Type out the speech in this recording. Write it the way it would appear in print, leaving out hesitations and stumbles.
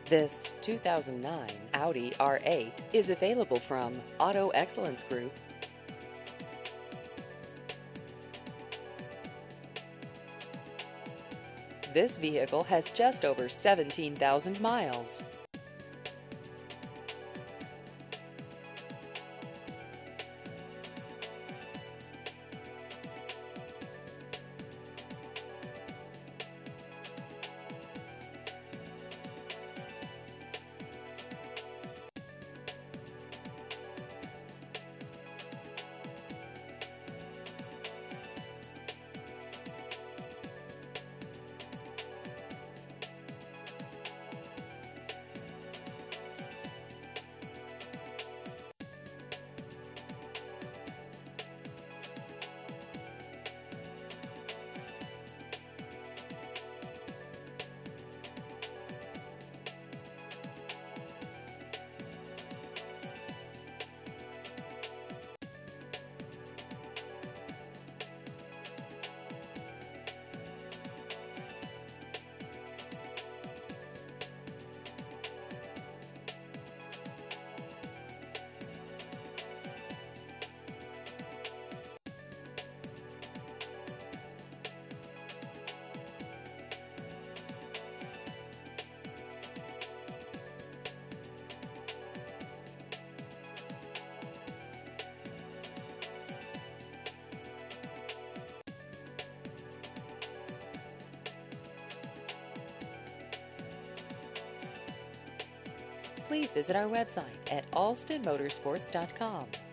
This 2009 Audi R8 is available from Auto Excellence Group. This vehicle has just over 17,000 miles. Please visit our website at alstonmotorsports.com.